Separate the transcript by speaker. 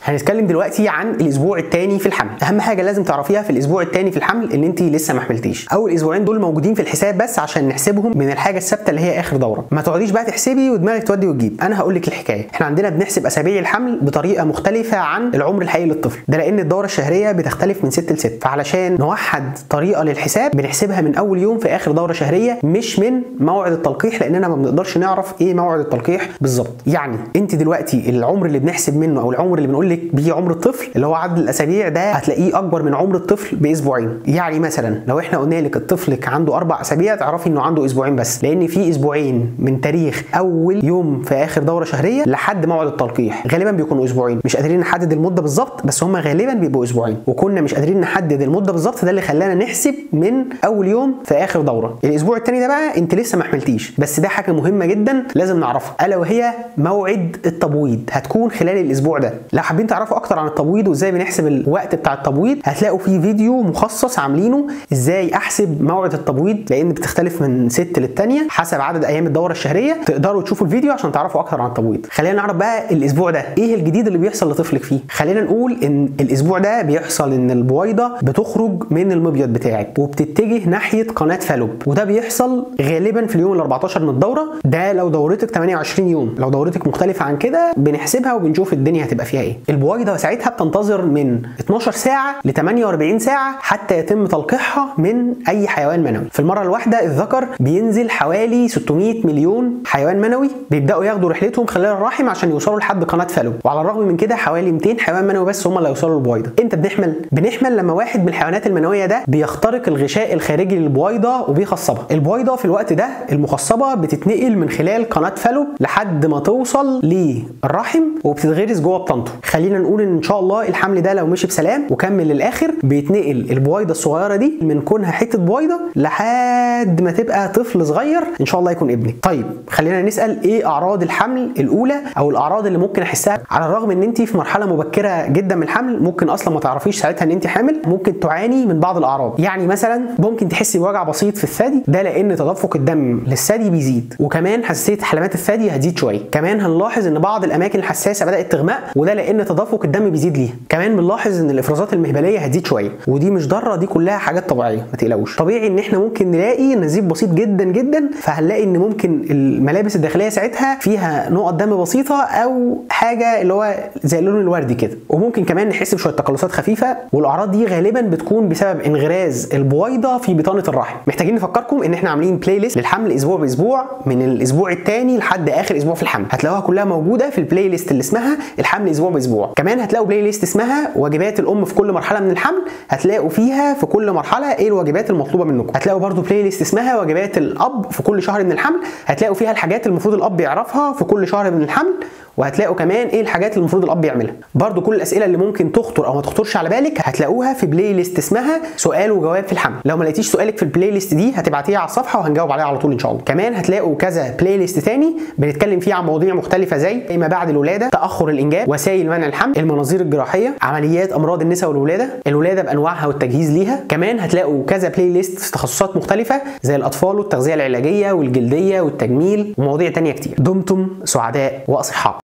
Speaker 1: هنتكلم دلوقتي عن الاسبوع الثاني في الحمل. اهم حاجه لازم تعرفيها في الاسبوع الثاني في الحمل ان انت لسه ما حملتيش. اول اسبوعين دول موجودين في الحساب بس عشان نحسبهم من الحاجه الثابته اللي هي اخر دوره. ما تقعديش بقى تحسبي ودماغك تودي وتجيب. انا هقول لك الحكايه. احنا عندنا بنحسب اسابيع الحمل بطريقه مختلفه عن العمر الحقيقي للطفل، ده لان الدوره الشهريه بتختلف من ست لست، فعلشان نوحد طريقه للحساب بنحسبها من اول يوم في اخر دوره شهريه مش من موعد التلقيح، لاننا ما بنقدرش نعرف ايه موعد التلقيح بالظبط. يعني انت دلوقتي العمر اللي بنحسب منه او العمر اللي بنقول لك بيه عمر الطفل اللي هو عدد الاسابيع ده هتلاقيه اكبر من عمر الطفل باسبوعين. يعني مثلا لو احنا قلنا لك طفلك عنده 4 اسابيع تعرفي انه عنده اسبوعين بس، لان في اسبوعين من تاريخ اول يوم في اخر دوره شهريه لحد موعد التلقيح، غالبا بيكونوا اسبوعين. مش قادرين نحدد المده بالظبط بس هم غالبا بيبقوا اسبوعين، وكنا مش قادرين نحدد المده بالظبط، ده اللي خلانا نحسب من اول يوم في اخر دوره. الاسبوع الثاني ده بقى انت لسه ما حملتيش، بس ده حاجه مهمه جدا لازم نعرفها، الا وهي موعد التبويض. هتكون خلال الاسبوع ده. لو حابين تعرفوا اكتر عن التبويض وازاي بنحسب الوقت بتاع التبويض هتلاقوا في فيديو مخصص عاملينه ازاي احسب موعد التبويض، لان بتختلف من ست للتانيه حسب عدد ايام الدوره الشهريه. تقدروا تشوفوا الفيديو عشان تعرفوا اكتر عن التبويض. خلينا نعرف بقى الاسبوع ده ايه الجديد اللي بيحصل لطفلك فيه. خلينا نقول ان الاسبوع ده بيحصل ان البويضه بتخرج من المبيض بتاعك وبتتجه ناحيه قناه فالوب، وده بيحصل غالبا في اليوم ال 14 من الدوره. ده لو دورتك 28 يوم، لو دورتك مختلفه عن كده بنحسبها وبنشوف الدنيا هتبقى فيها ايه. البويضه ساعتها بتنتظر من 12 ساعه ل 48 ساعه حتى يتم تلقيحها من اي حيوان منوي. في المره الواحده الذكر بينزل حوالي 600 مليون حيوان منوي بيبداوا ياخدوا رحلتهم خلال الرحم عشان يوصلوا لحد قناه فالوب، وعلى الرغم من كده حوالي 200 حيوان منوي بس هم اللي يوصلوا للبويضه. امتى بنحمل لما واحد من الحيوانات المنويه ده بيخترق الغشاء الخارجي للبويضه وبيخصبها. البويضه في الوقت ده المخصبه بتتنقل من خلال قناه فالوب لحد ما توصل للرحم وبتتغرس جوه بطنته. خلينا نقول ان شاء الله الحمل ده لو مشي بسلام وكمل للاخر بيتنقل البويضه الصغيره دي من كونها حته بويضه لحد ما تبقى طفل صغير ان شاء الله يكون ابنك. طيب خلينا نسال ايه اعراض الحمل الاولى او الاعراض اللي ممكن احسها. على الرغم ان انت في مرحله مبكره جدا من الحمل ممكن اصلا ما تعرفيش ساعتها ان انت حامل، ممكن تعاني من بعض الاعراض. يعني مثلا ممكن تحسي بوجع بسيط في الثدي، ده لان تدفق الدم للثدي بيزيد، وكمان حساسيه حلمات الثدي هتزيد شويه. كمان هنلاحظ ان بعض الاماكن الحساسه بدات تغمق، وده لان تدفق الدم بيزيد ليها. كمان بنلاحظ ان الافرازات المهبليه هتزيد شويه، ودي مش ضاره، دي كلها حاجات طبيعيه ما تقلقوش. طبيعي ان احنا ممكن نلاقي نزيف بسيط جدا جدا، فهنلاقي ان ممكن الملابس الداخليه ساعتها فيها نقط دم بسيطه او حاجه اللي هو زي اللون الوردي كده، وممكن كمان نحس بشويه تقلصات خفيفه. والاعراض دي غالبا بتكون بسبب انغراز البويضه في بطانه الرحم. محتاجين نفكركم ان احنا عاملين بلاي ليست للحمل اسبوع باسبوع من الاسبوع الثاني لحد اخر اسبوع في الحمل، هتلاقوها كلها موجوده في البلاي ليست اللي اسمها الحمل اسبوع باسبوع. كمان هتلاقوا بلاي ليست اسمها واجبات الام في كل مرحله من الحمل، هتلاقوا فيها في كل مرحله ايه الواجبات المطلوبه منكم. هتلاقوا برده بلاي ليست اسمها واجبات الاب في كل شهر من الحمل، هتلاقوا فيها الحاجات المفروض الاب يعرفها في كل شهر من الحمل، وهتلاقوا كمان ايه الحاجات اللي المفروض الاب يعملها. برده كل الاسئله اللي ممكن تخطر او ما تخطرش على بالك هتلاقوها في بلاي ليست اسمها سؤال وجواب في الحمل. لو ما لقيتيش سؤالك في البلاي ليست دي هتبعتيها على الصفحه وهنجاوب عليها على طول ان شاء الله. كمان هتلاقوا كذا بلاي ليست تاني بنتكلم فيه عن مواضيع مختلفه زي ما بعد الولاده، تاخر الانجاب، وسائل منع الحمل، المناظير الجراحيه، عمليات امراض النساء والولاده، الولاده بانواعها والتجهيز ليها. كمان هتلاقوا كذا بلاي ليست في تخصصات مختلفه زي الاطفال والتغذيه العلاجيه والجلديه والتجميل ومواضيع تانيه كتير. دمتم سعداء واصحاء.